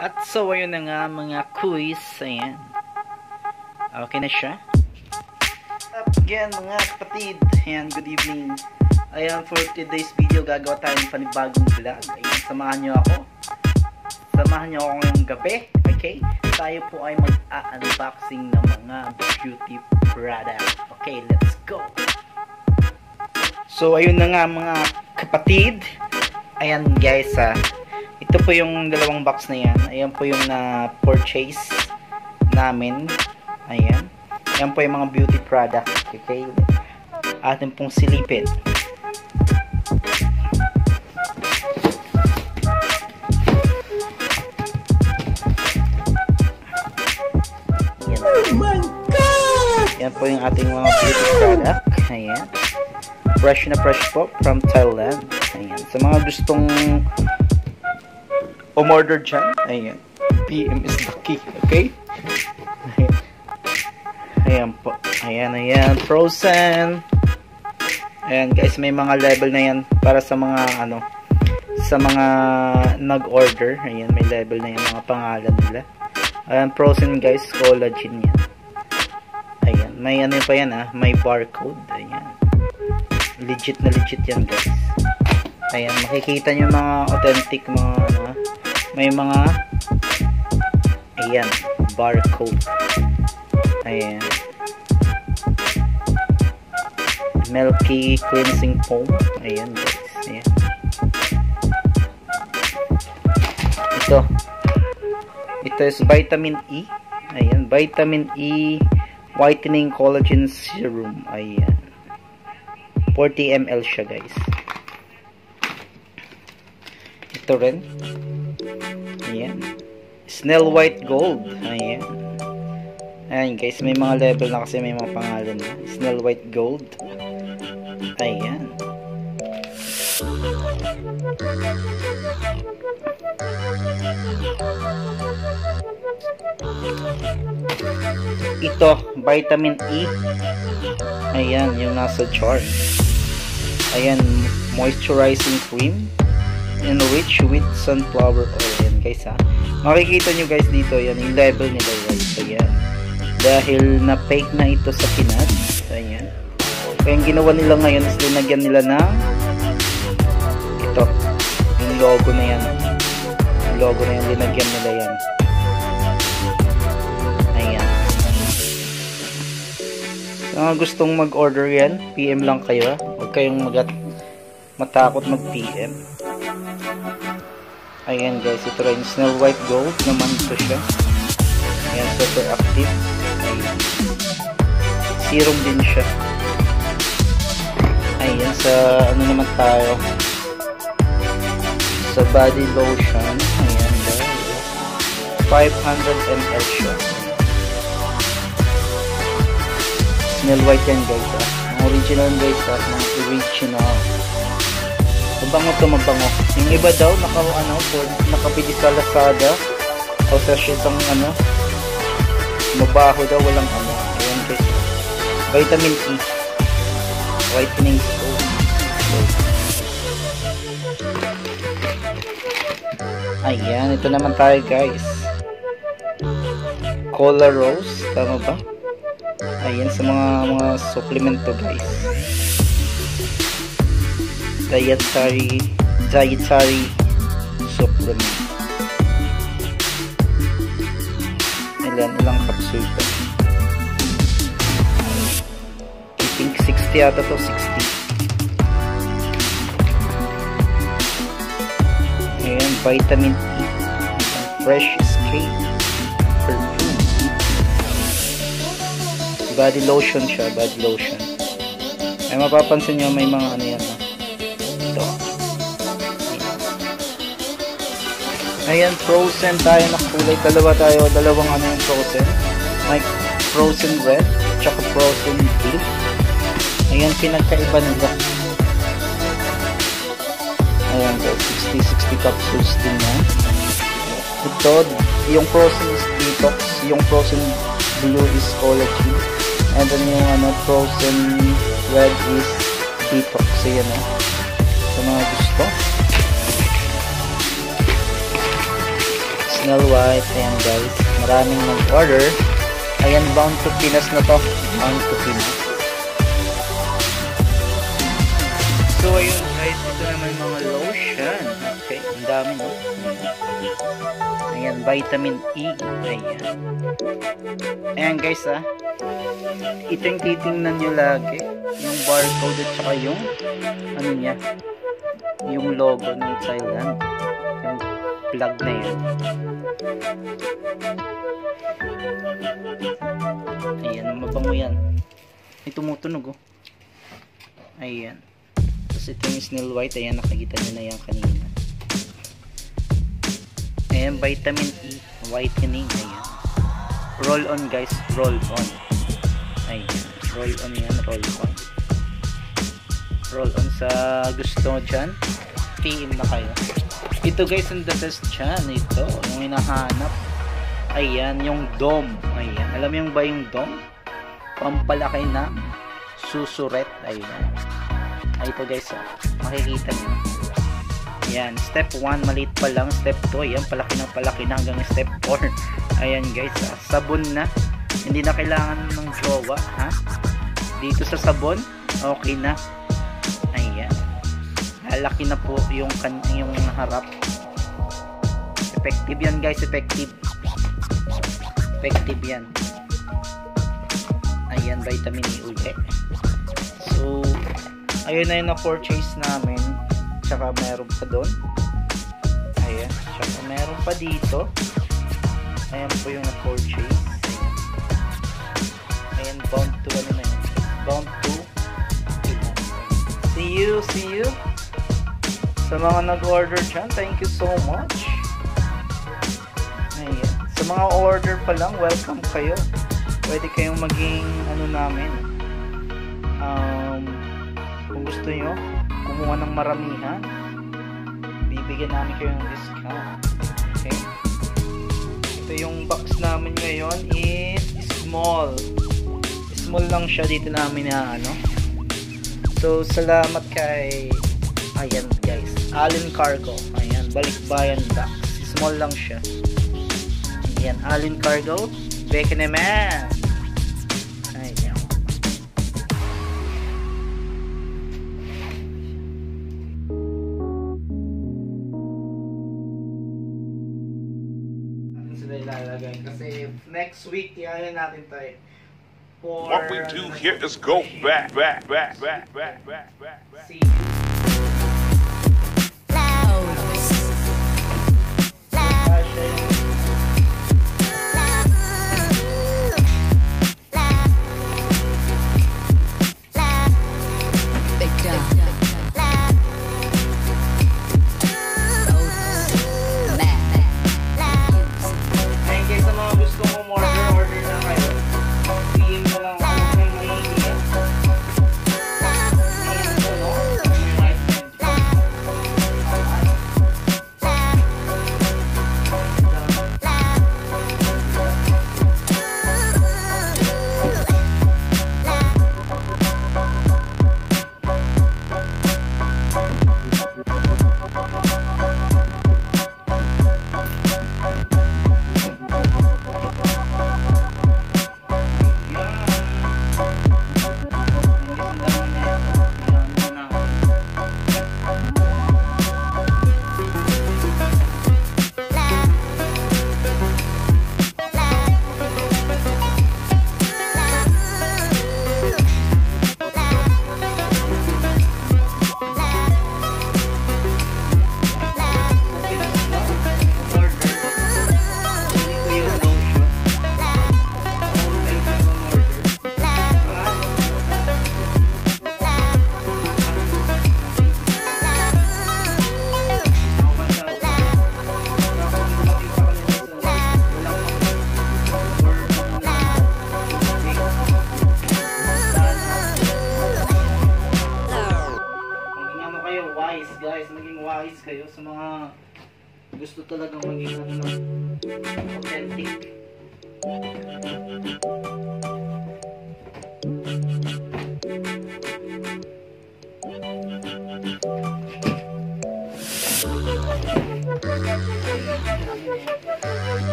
At so, ayun na nga mga quiz. Ayan. Okay na siya. Up again mga kapatid. Ayan, good evening. Ayan, for today's video, gagawa tayo ng panibagong vlog. Ayan, samahan nyo ako. Samahan nyo ako ngayong gabi. Okay? Tayo po ay mag-unboxing ng mga beauty product. Okay, let's go! So, ayun na nga mga kapatid. Ayan guys, ito po yung dalawang box na yan. Ayan po yung na-purchase namin. Ayan. Ayan po yung mga beauty product. Okay. Atin pong silipin. Ayan. Oh my God! Ayan po yung ating mga beauty product. Ayan. Fresh na fresh po from Thailand. Ayan. Sa mga gustong umorder dyan, ayan, PM is the key, okay? Ayan, ayan po, ayan, frozen. Ayan guys, may mga level na yan para sa mga sa mga nag-order. Ayan, may level na yan, mga pangalan nila. Ayan, frozen guys, collagen yan. Ayan, may pa yan may barcode. Ayan, legit na legit yan guys. Ayan, makikita nyo mga authentic mga may mga ayan, barcode. Ayan, milky cleansing foam. Ayan guys, ayan. Ito is vitamin E. Ayan, vitamin E whitening collagen serum. Ayan, 40 ml siya guys. Ito rin, ayan, Snail White Gold. Ayan, ayan guys, may mga level na kasi may mga pangalan na. Snail White Gold. Ayan, ito vitamin E. Ayan, yung nasa jar. Ayan, moisturizing cream enriched with sunflower oil. Ayan guys makikita nyo guys dito, yan yung level nila guys. Ayan, dahil na fake na ito sa Pinas. Ayan, kaya yung ginawa nila ngayon is linagyan nila ng ito, yung logo na yan. Yung logo na yan, linagyan nila yan. Ayan, sa mga gustong mag order yan, PM lang kayo. Huwag kayong matakot mag PM. Ayan guys, ito rin Snail White Gold naman ito siya. Ayan, super active. Ayan, serum din siya. Ayan, sa naman tayo, sa body lotion. Ayan guys, 500 ml siya. Snail White yan guys original guys mga original. Mabango to, mabango. Yung iba daw nakabili sa Lazada o sa shitang mabaho daw, walang ayan guys, vitamin E whitening foam. Ayan, ito naman tayo guys, Cola Rose, tama ba? Ayan, sa mga supplement to guys, dietary supplement. Ilang capsule to? I think 60 ata to, 60. Ayan, vitamin E, fresh skin perfume. Body lotion siya, body lotion. Ay, mapapansin nyo may mga yan ito. Ayan, frozen tayo na kulay. Dalawang yung frozen. May frozen red tsaka frozen blue. Ayan, pinagkaiba nila. Ayan, 60 capsules din yan. Ito, yung frozen is detox, yung frozen blue is collagen, and then yung frozen red is detox. Ayan sa mga gusto. Snow White. Ayan guys, maraming nag-order. Ayan, bound to Pinas na to. Bound to Pinas. So ayun guys, ito naman mga lotion. Okay, ang dami no. Ayan, vitamin E. Ayan. Ayan guys ito yung titingnan nyo lagi. Yung barcode at saka yung ano niya, yung logo ng Thailand. Yung plug na yan. Ayan, mabango yan. May tumutunog oh. Ayan. Tapos ito yung Snow White. Ayan, nakikita nyo na yan kanina. Ayan, vitamin E. Whitening. Ayan. Roll on guys. Roll on. Ayan. Roll on yan. Roll on. Roll on sa gusto dyan. PM na kayo. Ito guys, ang the best dyan. Ito. Yung hinahanap. Ayan. Yung dome. Ayan. Alam mo yung ba yung dome? Pampalaki na susuret. Ayan. Ay, ito guys. Makikita nyo. Ayan. Step 1. Maliit pa lang. Step 2. Ayan. Palaki na hanggang step 4. Ayan guys. Sabon na. Hindi na kailangan ng jowa. Ha? Dito sa sabon. Okay na. Ayan. Lalaki na po yung harap. Effective yan guys. Effective yan. Ayan. Vitamin E ulit. So, ayun na yung na-purchase namin. Tsaka meron pa doon. Ayan. Tsaka meron pa dito. Ayan po yung na-purchase. Ayan. Bound to ano na yun. Bound to see you. Sa mga nag-order dyan, thank you so much. Ayan. Sa mga order pa lang, welcome kayo. Pwede kayong maging ano namin. Kung gusto nyo kumuha ng maramihan, bibigyan namin kayo ng discount. Okay, ito yung box namin ngayon is small lang siya. Dito namin na ano. So salamat kay ayan guys, Allen Cargo. Ayan, balikbayan box, small lang siya. Ayan, Allen Cargo, beke naman. Ayan. Sila ilalagay kasi next week iyan natin tayo. What we do here is go back. See. wise kayo sa mga gusto talagang maging authentic.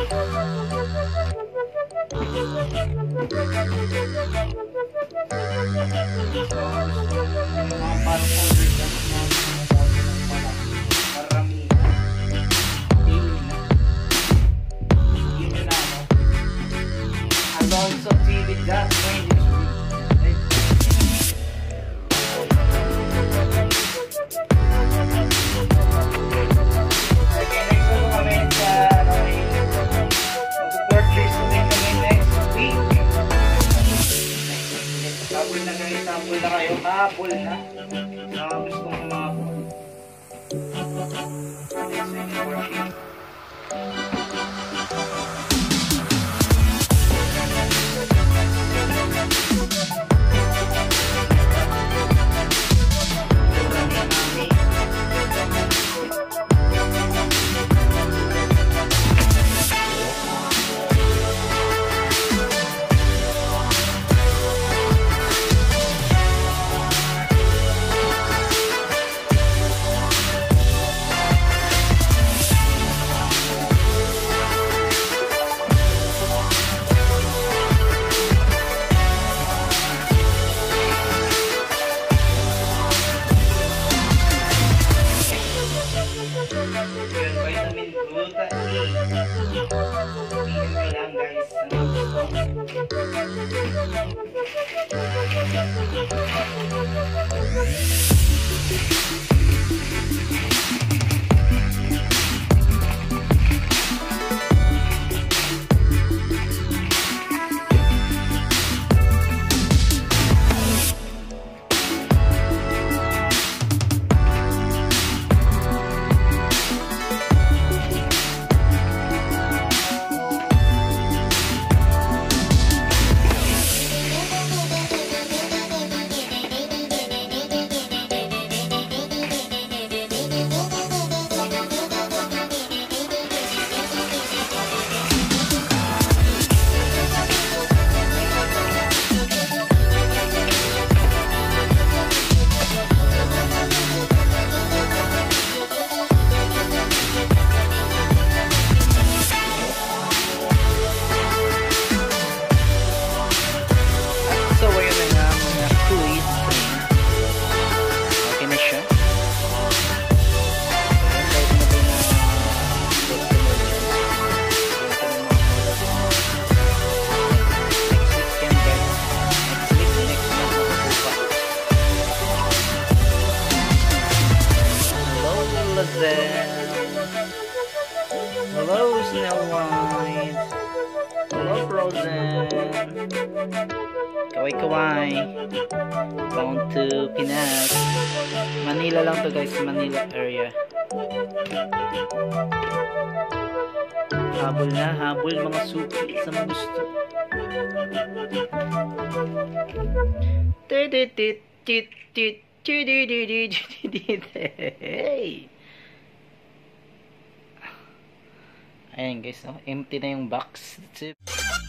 Also tea with gas range. Sample na kayo, apple na. Gusto ko mga apple. Hello, Snow White. Hello, Frozen. Kaway-kaway. Bound to Pinas. Manila lang to guys, Manila area. Habol na, habol mga suki sa mga gusto. Hey! Ayan guys, oh, empty na yung box. That's it.